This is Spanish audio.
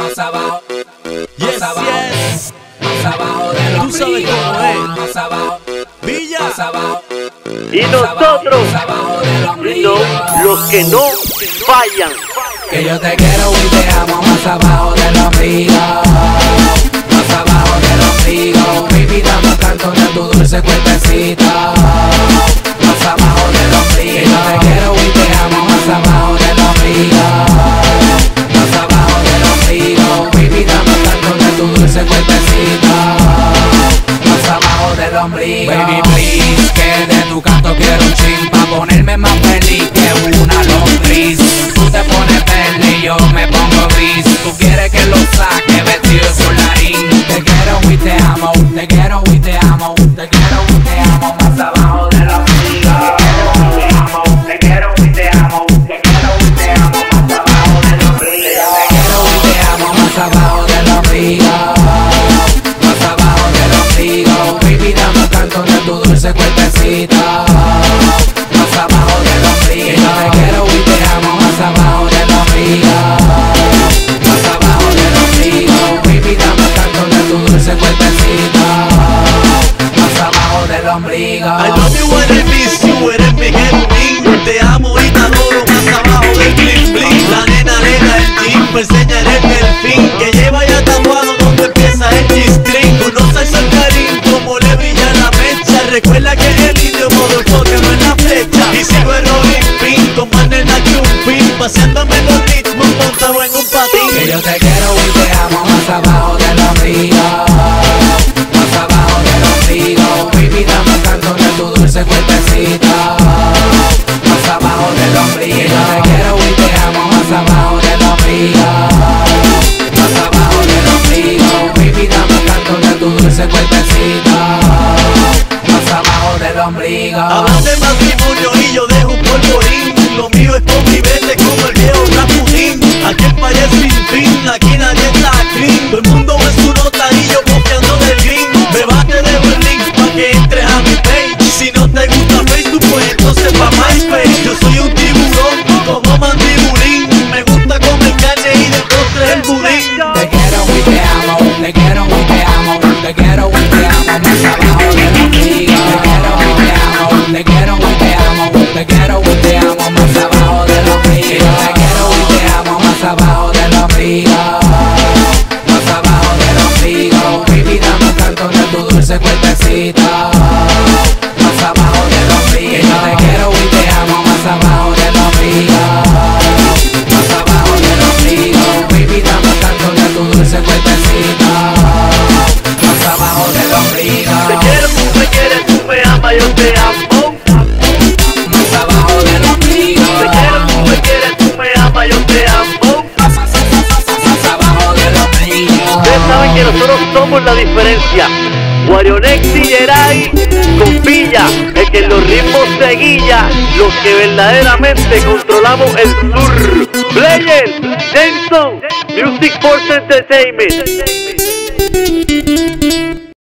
más abajo, Yes, más abajo, yes. más abajo del Tú sabes ombligo, cómo es. más abajo, Villa. más abajo. Y nosotros, Más abajo del ombligo. no, los que no fallan. Que yo te quiero y te amo más abajo del ombligo, más abajo del ombligo. Baby, dame tanto de tu dulce cuerpecito, más abajo del ombligo. Que yo te quiero y te amo más abajo del ombligo, más abajo del ombligo. Baby, dame tanto de tu dulce cuerpecito, más abajo del ombligo. Baby, please, que de tu canto quiero un chin pa' ponerme más feliz que una lombriz. Tú te pones verde y yo me pongo gris. Tú quieres que lo saque vestido de solarín. Te quiero y te amo, te quiero y te amo, te quiero y te amo más abajo de la ombligo. Te quiero y te amo, te quiero y te amo más abajo de la ombligo. Te quiero y te amo más abajo de la ombligo, más abajo de la ombligo. Baby, dame tanto de tu dulce cuerpecito, más abajo de la ombligo. Yo te quiero y te amo más abajo de la ombligo, más abajo de la ombligo. Baby, dame tanto de tu dulce cuerpecito, más abajo del ombligo. I love you when I miss you, eres mi querubín. Te amo y te adoro más abajo del bling bling. La nena alega el jean, me enseñaré el delfín que lleva ya tatuado donde empieza el G-string. Conoce el saltarín como le brilla la mecha. Recuerda que el indio motherfucker no es la flecha. Y sigo el rolling pin, tomando el chumpín, paseándome los ritmos montado en un patín. Que yo te quiero y te amo más abajo del ombligo, más abajo del ombligo. Baby, dame tanto de tu dulce cuerpecito, más abajo del ombligo. Que yo te quiero y te amo más abajo del ombligo, más abajo del ombligo. Baby, dame tanto de tu dulce cuerpecito, más abajo del ombligo. Hablan de matrimonio y yo dejo un polvorín. Lo mío es convivente como el viejo Rapudín. Aquí el país es sin fin, aquí nadie está clean. Todo el mundo en su nota y yo copiando del green. Me bate de Berlín pa' que entres a mi page. Si no te gusta Facebook, pues entonces pa' MySpace. Yo soy un tiburón como mandibulín. Me gusta comer carne y de postre el budín. Te quiero y te amo, te quiero y te amo, te quiero y te amo más abajo del ombligo. Te quiero y te amo, te quiero y te amo, te quiero y te amo más abajo del ombligo. Te quiero y te amo más abajo del ombligo, más abajo del ombligo. Baby, dame tanto de tu dulce cuerpecito, más abajo del ombligo. Yo te quiero y te amo más abajo del ombligo, más abajo del ombligo. Baby, dame tanto de tu dulce cuerpecito, más abajo del ombligo. Te quiero, tú me quieres, tú me amas, yo te amo. Más abajo del ombligo. Te quiero, tú me quieres, tú me amas, yo te amo. Más abajo del ombligo. Ustedes saben que nosotros somos la diferencia. Warionex y Yeray con Villa, el que en los ritmos se guilla, los que verdaderamente controlamos el sur. Player, Jameson, Music Force Entertainment.